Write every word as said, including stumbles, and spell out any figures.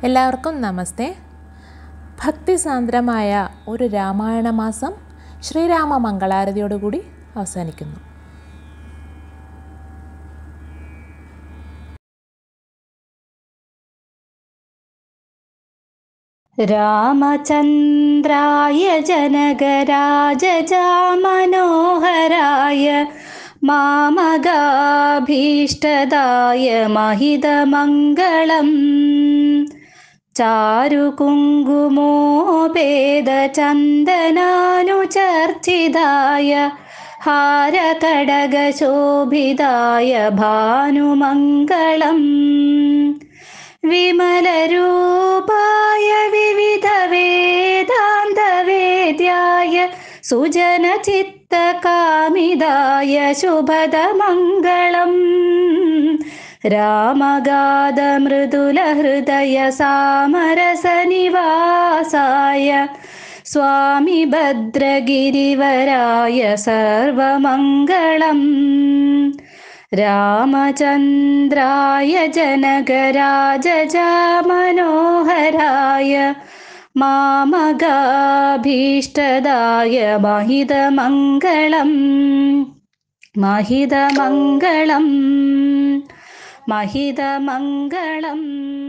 എല്ലാവർക്കും നമസ്തേ. ഭക്തിസാന്ദ്രമായ ഒരു രാമായണ മാസം ശ്രീരാമ മംഗളാരതിയോടുകൂടി അവസാനിക്കുന്നു. രാമചന്ദ്രായ ജനകരാജജാമനോഹരായ മാമകാഭീഷ്ടദായ മഹിതമംഗളം ചാരുകുങ്കുമോപേതചന്ദനാനുചർച്ചിതായ ഹാരകടകശോഭിതായ ഭാനുമംഗളം വിമലരൂപായ വിവിധവേദാന്തവേദ്യായ സുജനചിത്തകാമിതായ ശുഭദമംഗളം രാമഗാധമൃദുലഹൃദയ സാമരസനിവാസായ സ്വാമി ഭദ്രഗിരിവരായ സർവമംഗളം രാമചന്ദ്രായ ജനകരാജജാമനോഹരായ മാമകാഭീഷ്ടദായ മഹിതമംഗളം മഹിതമംഗളം മഹിതമംഗളം.